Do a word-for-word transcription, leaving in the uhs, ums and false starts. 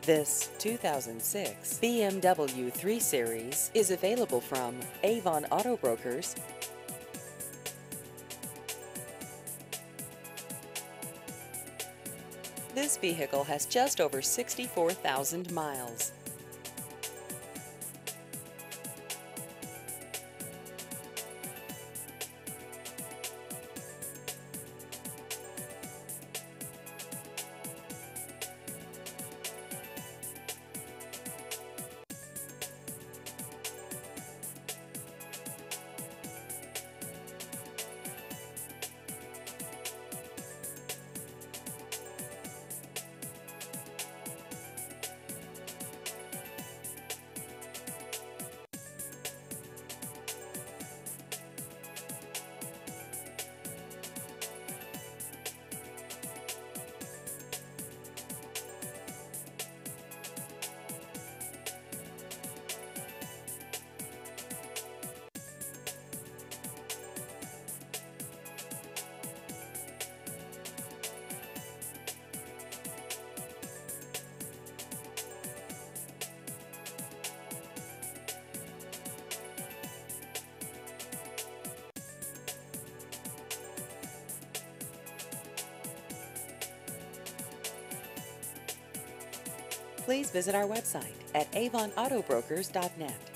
This two thousand six B M W three Series is available from Avon Auto Brokers. This vehicle has just over sixty-four thousand miles. Please visit our website at avon auto brokers dot net.